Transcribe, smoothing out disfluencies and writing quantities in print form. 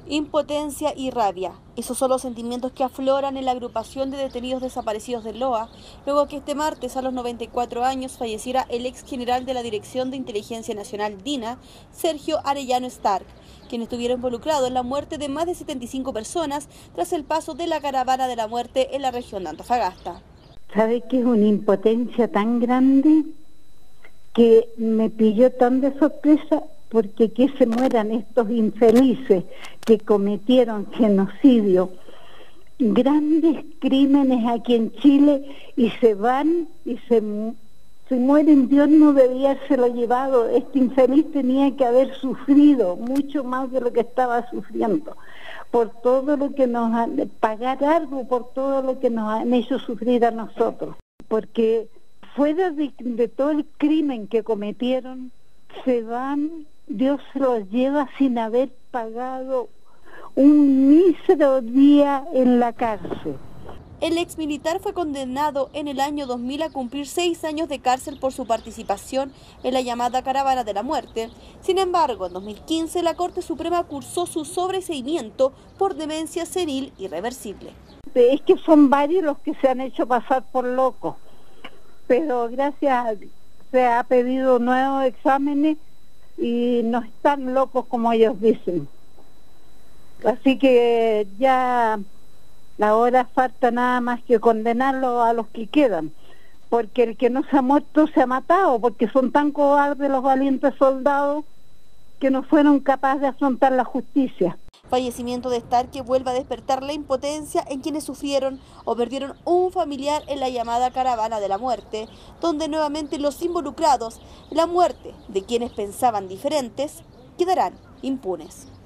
Impotencia y rabia. Esos son los sentimientos que afloran en la agrupación de detenidos desaparecidos del LOA, luego que este martes a los 94 años falleciera el ex general de la Dirección de Inteligencia Nacional DINA, Sergio Arellano Stark, quien estuviera involucrado en la muerte de más de 75 personas tras el paso de la caravana de la muerte en la región de Antofagasta. ¿Sabe que es una impotencia tan grande que me pilló tan de sorpresa? Porque que se mueran estos infelices que cometieron genocidio, grandes crímenes aquí en Chile, y se van y se mueren. Dios no debía haberlo llevado. Este infeliz tenía que haber sufrido mucho más de lo que estaba sufriendo, por todo lo que nos han, pagar algo por todo lo que nos han hecho sufrir a nosotros, porque fuera de todo el crimen que cometieron, se van. Dios se los lleva sin haber pagado un mísero día en la cárcel. El ex militar fue condenado en el año 2000 a cumplir 6 años de cárcel por su participación en la llamada Caravana de la Muerte. Sin embargo, en 2015 la Corte Suprema cursó su sobreseimiento por demencia senil irreversible. Es que son varios los que se han hecho pasar por locos, pero gracias se ha pedido nuevos exámenes y no están locos como ellos dicen. Así que ya ahora falta nada más que condenarlo a los que quedan, porque el que no se ha muerto se ha matado, porque son tan cobardes los valientes soldados que no fueron capaces de afrontar la justicia. Fallecimiento de Stark que vuelve a despertar la impotencia en quienes sufrieron o perdieron un familiar en la llamada Caravana de la Muerte, donde nuevamente los involucrados en la muerte de quienes pensaban diferentes quedarán impunes.